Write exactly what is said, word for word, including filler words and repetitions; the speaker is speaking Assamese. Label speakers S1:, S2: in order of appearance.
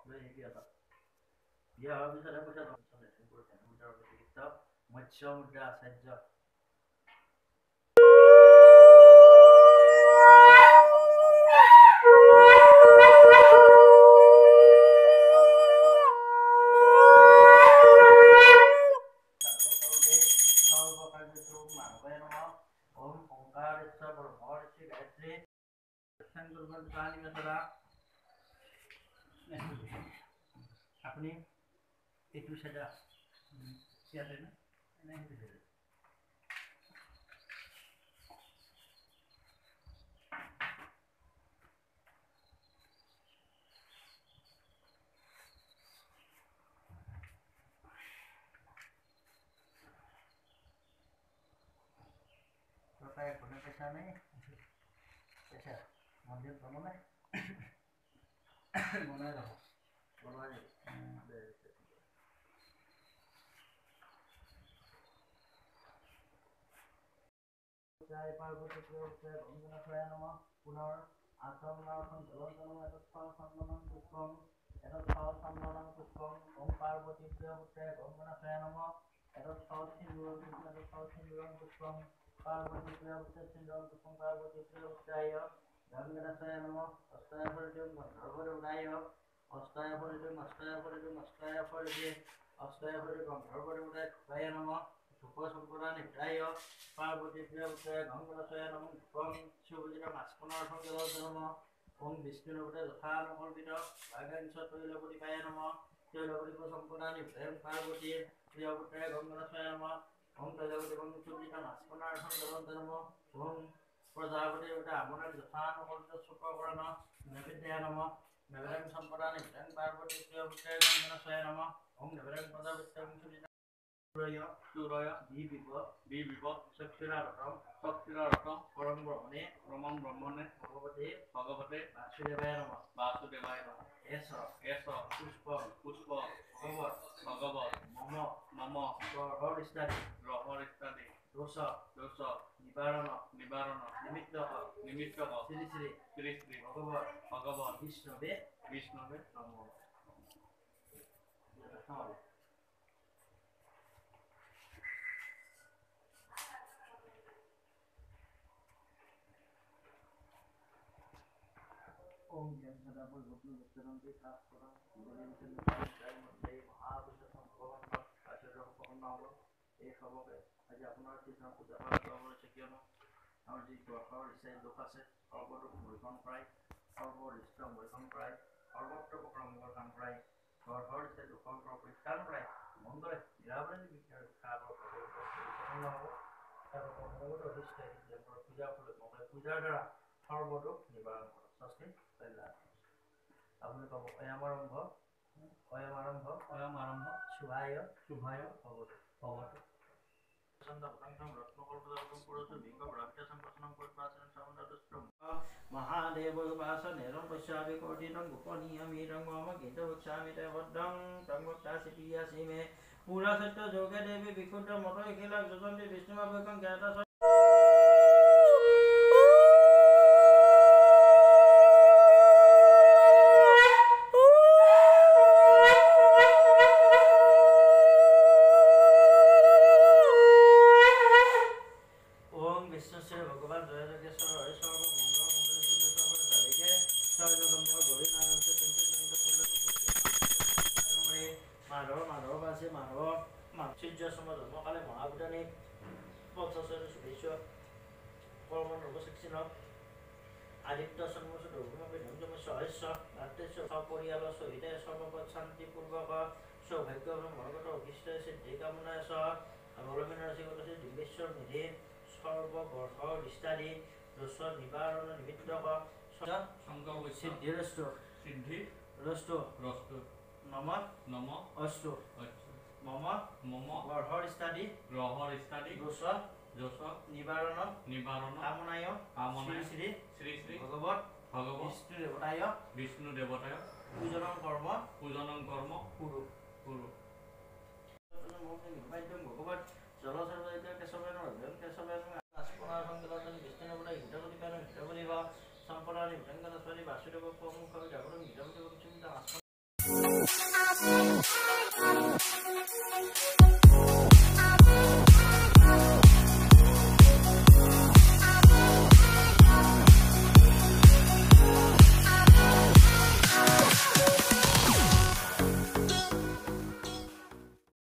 S1: লৈ বিয়া বিয়া হোৱাৰ পিছতে পইচা চিকিৎসক মৎস্য মুদ্ৰা আচাৰ্য আপনি এইটো সাইডে ইয়াতে না এনে হেৰি Saya punya pesa nih, pesa model kamu nih, mana ada, mana ada, saya parbuti pura saya bangga saya nama punar asam nasan jalan jalan itu salah sambungan tukang, itu salah sambungan tukang, om parbuti pura saya bangga saya nama, itu salah sinduran tukang, itu salah sinduran tukang. Parvati Pura Sindram Tukam Parvati Pura Saya Gangana Saya Namo Astaya Paritum Gandharva Udaya Astaya Paritum Astaya Paritum Astaya Paritum Astaya Paritum Gandharva Udaya Saya Namo Supa Sampurani Udaya Parvati Pura Saya Gangana Saya Namo Tukam Shubhajira Maskana Sangala Namo Om Vishnu Udaya Lathana Kalpita Bhagan Satya Puri Kaya Namo Sailapuri Sampurani Udaya Parvati Pura Saya Gangana Saya Namo Om Prajapati Om Chudita Maskana Sangala Namo Om Prajapati Udaya Amana Lathana Kalpita Supa Purana Navidya Namo Navaram Sampurani Udaya Parvati Pura Saya Gangana Saya Namo Om Navaram Prajapati Om Chudita Suraya Suraya Bibipa Bibipa Sakshira Ratam Sakshira Ratam Param Brahmane Ramam Brahmane Bhagavate Bhagavate Vasudevaya Nama Vasudevaya Nama Esa Esa Pushpa Pushpa Bhagavat Bhagavat Mama Mama Rahar Study Rahar Study Dosa Dosa Nibarana Nibarana Nimittaka Nimittaka Sri Sri Sri Sri Bhagavat Bhagavat Vishnave Vishnave Namo Om Jam Sadapur Gopnu Vistaranti Sastaram Gulim Chandra Jai Mandai Mahapuja Sambhavan Acharya Bhavanava এই সবকে আজি আপোনাৰ কৃষ্ণ পূজা পাঠ কৰিবলৈ কিয়নো আমাৰ যি গ্ৰহৰ ইচ্ছা দুখ আছে সৰ্বতো মৰিখন প্ৰায় সৰ্বৰিষ্ট মৰিখন প্ৰায় সৰ্বত্ৰ প্ৰকাৰ মংগল কাম প্ৰায় গ্ৰহৰ ইচ্ছা দুখৰ পৰা পৰিত্ৰাণ প্ৰায় মংগলে নিৰাবৰণ বিকাৰ খাবৰ নহ'ব তাৰ মংগলত অধিষ্ঠ পূজা ফলত মংগলে পূজাৰ দ্বাৰা সৰ্বদুখ নিবাৰণ কৰে ষষ্ঠী আপুনি ক'ব অয়াম আৰম্ভ অয়াম আৰম্ভ অয়াম আৰম্ভ শুভায় শুভায় ভৱতু ভৱতু Mahadev Upasa Neram Pashavi Kodinam Gupaniyamiram Mama Gita Uchami Devadam Tamukta Sipiya Sime Pura Satta Joga Devi Bikuta Moto Ikila Jogamdi Vishnu Abhakam Gata Aditya Sanmusa Dogma Benjamin Soisa, Atesha Poriala Sohita, Somapat Santi Purvaka, So Heka Morgata, Vista, Dekamana, Avolamin Sigurus, Division, Nidhi, Sorba, Gorho, Study, Rosa, Nibarana, Vitaka, Sanga with Siddhi Resto, Siddhi, Rosto, Rosto, Nama, Nama, Osto, Mama, Mama, Gorho Study, Rohor Study, Rosa. Josa Nibarana Nibarana Amonaya Amonaya Sri Sri Sri Bhagavat Bhagavat Vishnu Devataya Vishnu Devataya Pujanam Karma Pujanam Karma Puru Puru Bhagavat Jalasarvaya Kesavana Kesavana Aspana Sangala Vishnu Devataya Hidavadi Kana Hidavadiva Samparani Vangana Swari Vasudeva Pamukha Javaram